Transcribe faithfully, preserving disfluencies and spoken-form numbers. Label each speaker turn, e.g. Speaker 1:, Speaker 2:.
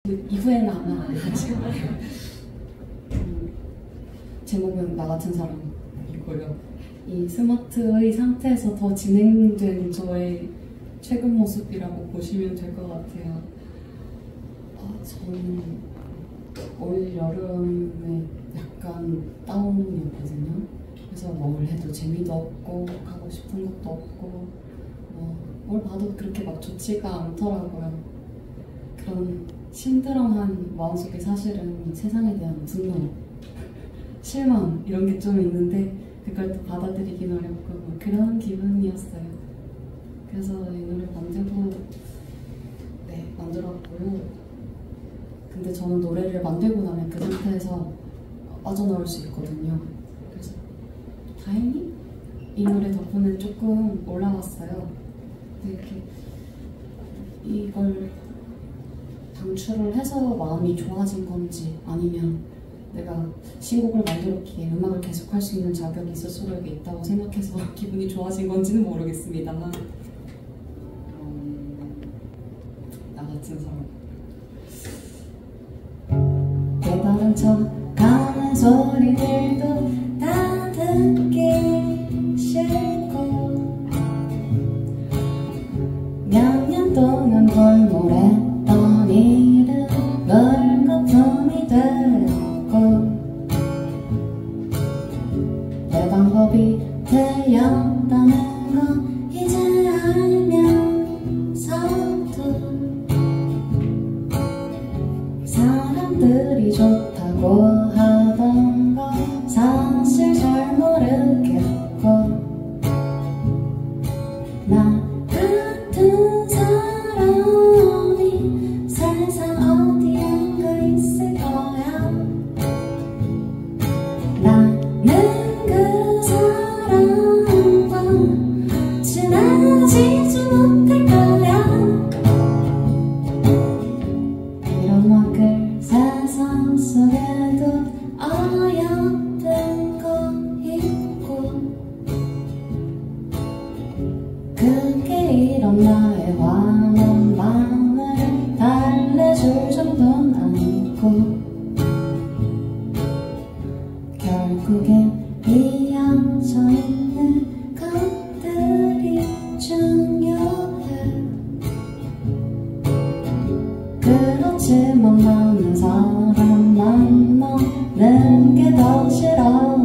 Speaker 1: 이후에는 아마 안 하지. 음, 제목은 나 같은 사람이고요. 이 스마트의 상태에서 더 진행된 저의 최근 모습이라고 보시면 될 것 같아요. 아, 저는 올 여름에 약간 다운이었거든요. 그래서 뭘 해도 재미도 없고 하고 싶은 것도 없고 뭐, 뭘 봐도 그렇게 막 좋지가 않더라고요. 그런 심드렁한 마음속에 사실은 세상에 대한 분노, 실망 이런 게 좀 있는데 그걸 또 받아들이긴 어렵고 뭐 그런 기분이었어요. 그래서 이 노래 만들고 네 만들었고요. 근데 저는 노래를 만들고 나면 그 상태에서 빠져나올 수 있거든요. 그래서 다행히 이 노래 덕분에 조금 올라왔어요. 근데 이렇게 이걸 방출을 해서 마음이 좋아진 건지 아니면 내가 신곡을 만들었기에 음악을 계속할 수 있는 자격이 스스로에게 있다고 생각해서 기분이 좋아진 건지는 모르겠습니다만 음, 나 같은 사람
Speaker 2: 깨달은 척하는 소리들도 다 듣기 싫고 몇 년 동안 골몰했던 일은 물거품이 됐고 내 방법이 틀렸다는 건 이제 알면서도 사람들이 좋다고 하던 건 사실 잘 모르겠고 나 같은 사람이 세상 어디엔가 있을 거야. 나는 그 사람과 친해지지 못할 거야. 이런 막을 세상 속에도 어여쁜 거 있고 그게 이런 나의 환한 마음을 달래줄 정도는 아니고 결국엔 이어져 있는 것들이 중요해. 그렇지만 많은 사람 만나는 게 더 싫어.